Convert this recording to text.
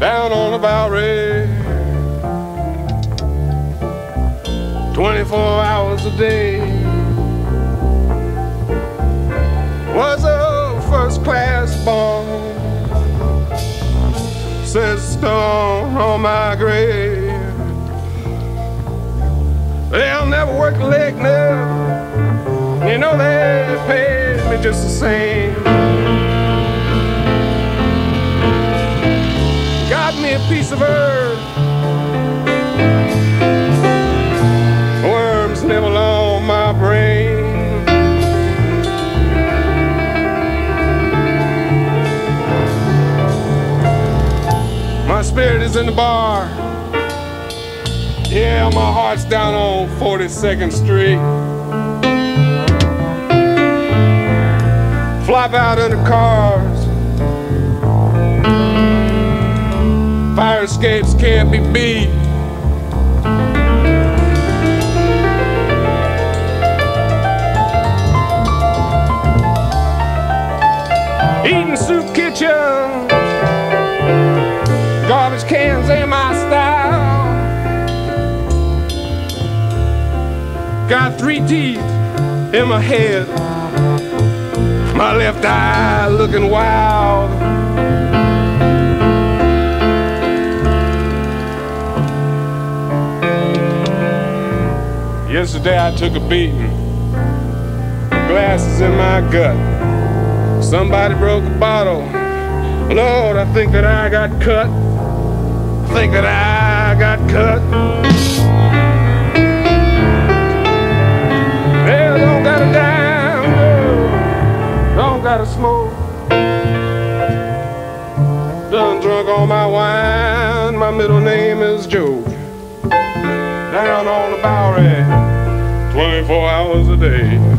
down on the Bowery, 24 hours a day. Was a first-class bomb, says stone on my grave. They'll never work a leg now, you know they paid me just the same. Got me a piece of earth, worms nibble on my brain. My spirit is in the bar, yeah, my heart's down on 42nd Street. Flop out in the cars, fire escapes can't be beat. Eating soup kitchens, garbage cans ain't my style. Got 3 teeth in my head, my left eye looking wild. Yesterday I took a beating, glasses in my gut. Somebody broke a bottle, Lord, I think that I got cut. I think that I got cut. Well, don't got a dime, no, don't got a smoke. Done drunk all my wine, my middle name is Joe. Down on the Bowery, 24 hours a day.